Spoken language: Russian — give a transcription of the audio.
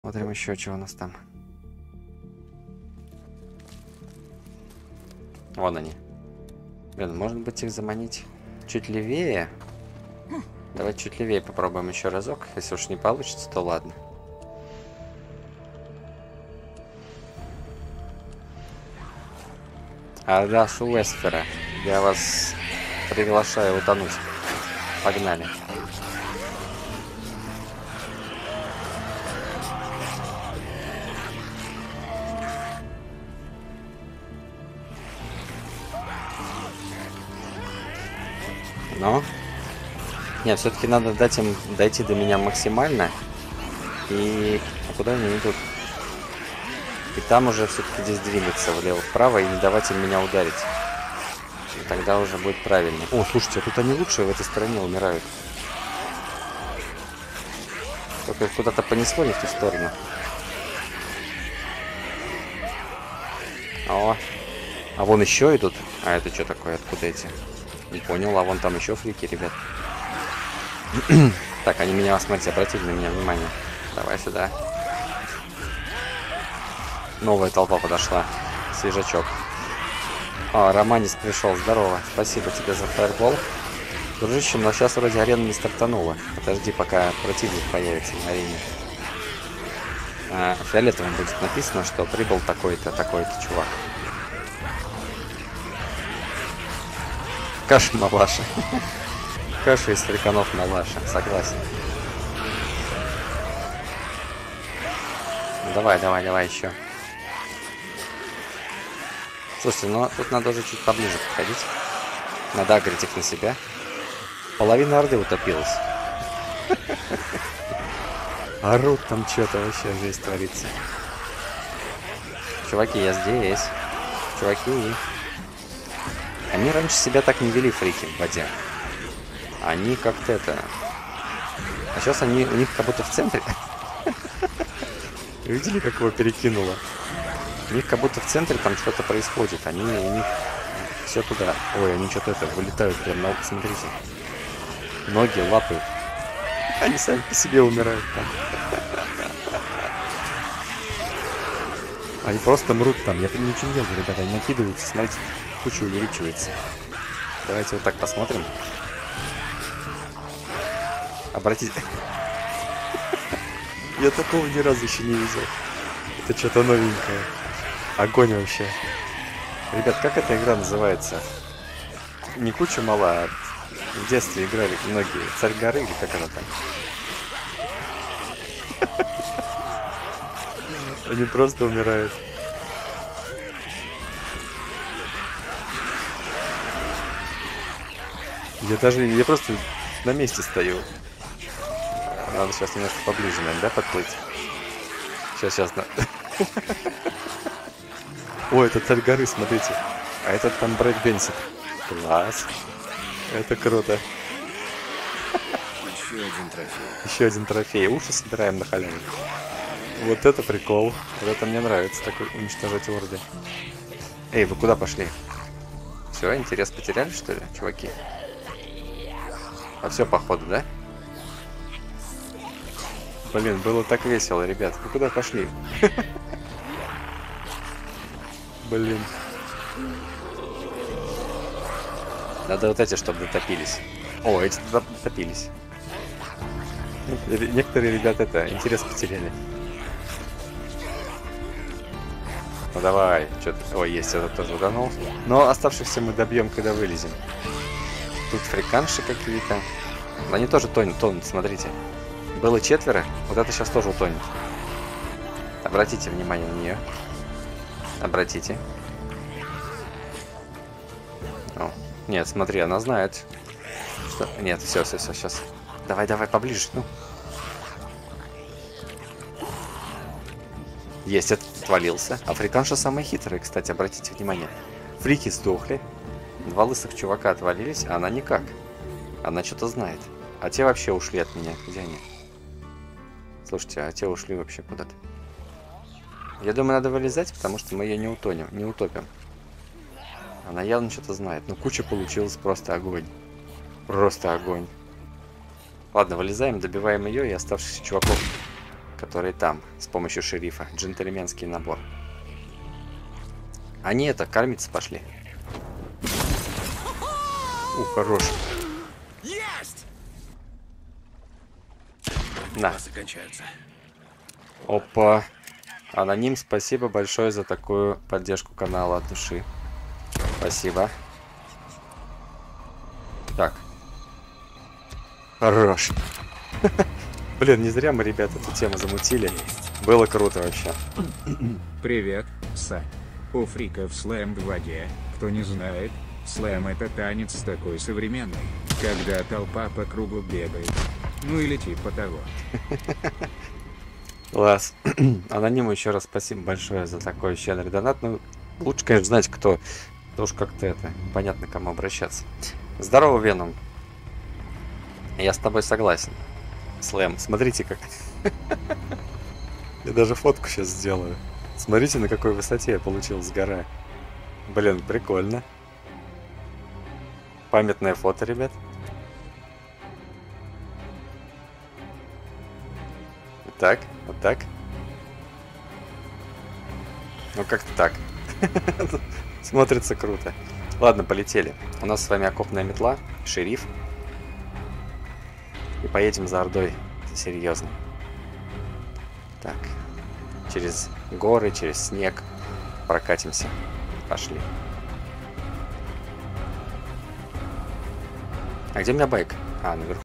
Смотрим еще, что у нас там. Вон они. Блин, может быть их заманить чуть левее? Давайте чуть левее попробуем еще разок. Если уж не получится, то ладно. Адашу Уэсфера, я вас приглашаю утонуть. Погнали. Но нет, все-таки надо дать им дойти до меня максимально. И а куда они идут? И там уже все-таки здесь двигаться влево-вправо и не давать им меня ударить. И тогда уже будет правильно. О, слушайте, а тут они лучшие в этой стороне умирают. Только их куда-то понесло не в ту сторону. О, а вон еще идут. А это что такое? Откуда эти? Не понял, а вон там еще фрики, ребят. Так, они меня, смотрите, обратили на меня внимание. Давай сюда. Новая толпа подошла. Свежачок. О, Романис пришел, здорово. Спасибо тебе за фаербол. Дружище, но сейчас вроде арена не стартанула. Подожди, пока противник появится на арене. Фиолетовым будет написано, что прибыл такой-то, такой-то чувак. Каша малаша. Каша из фриканов малаша, согласен. Давай, давай, давай еще. Слушайте, ну тут надо уже чуть поближе подходить. Надо агрить их на себя. Половина орды утопилась. Орут там что-то, вообще жесть творится. Чуваки, я здесь. Чуваки. Они раньше себя так не вели, фрики, в воде. Они как-то это... А сейчас они у них как будто в центре. Видели, как его перекинуло? У них как будто в центре там что-то происходит. Они у них все туда. Ой, они что-то это вылетают прям на... Смотрите. Ноги, лапы. Они сами по себе умирают там. Они просто мрут там. Я ничего не делаю, ребята. Они накидываются, смотрите. Куча увеличивается. Давайте вот так посмотрим. Обратите. Я такого ни разу еще не видел. Это что-то новенькое. Огонь вообще. Ребят, как эта игра называется? Не куча мала, а в детстве играли многие. Царь горы или как она там? Они просто умирают. Я просто на месте стою. Надо сейчас немножко поближе, наверное, да, подплыть? Сейчас. Ой, это царь горы, смотрите. А этот там брейк-дэнсит. Класс. Это круто. Еще один трофей. Еще один трофей. Уши собираем на халяву. Вот это прикол. Вот это мне нравится, такой уничтожать орды. Эй, вы куда пошли? Все, интерес потеряли, что ли, чуваки? А все, походу, да? Блин, было так весело, ребят. Вы куда пошли? Блин. Надо вот эти, чтобы дотопились. О, эти дотопились. Некоторые ребята интерес потеряли. Ну давай, что-то... Ой, есть, этот тоже утонул. Но оставшихся мы добьем, когда вылезем. Тут фриканши какие-то. Но они тоже тонут, смотрите. Было 4, вот это сейчас тоже утонет. Обратите внимание на нее. Обратите. О, нет, смотри, она знает. Что... Нет, все, сейчас. Давай, поближе, ну. Есть, этот отвалился. Африканши самые хитрые, кстати, обратите внимание. Фрики сдохли. 2 лысых чувака отвалились, а она никак. Она что-то знает. А те вообще ушли от меня. Где они? Слушайте, а те ушли вообще куда-то. Я думаю, надо вылезать, потому что мы ее не утопим. Она явно что-то знает. Ну, куча получилась, просто огонь. Просто огонь. Ладно, вылезаем, добиваем ее и оставшихся чуваков которые там, с помощью шерифа. Джентльменский набор. Они это, кормиться пошли. Хорош. Есть! На. Опа. Аноним, спасибо большое за такую поддержку канала от души. Спасибо. Так. Хорош. Блин, не зря мы, ребята, эту тему замутили. Было круто вообще. Привет, Сань. У фриков слэм в воде. Кто не знает, слэм это танец такой современный, когда толпа по кругу бегает. Ну или типа того. Класс. Анониму еще раз спасибо большое за такой щедрый донат. Ну, лучше, конечно, знать, кто. Потому что как-то это, понятно, к кому обращаться. Здорово, Веном. Я с тобой согласен. Слэм, смотрите как. Я даже фотку сейчас сделаю. Смотрите, на какой высоте я получил с горы. Блин, прикольно. Памятное фото, ребят. Вот так, вот так. Ну, как-то так. Смотрится круто. Ладно, полетели. У нас с вами окопная метла, шериф. И поедем за Ордой. Серьезно. Так. Через горы, через снег. Прокатимся. Пошли. А где у меня байк? А, наверху.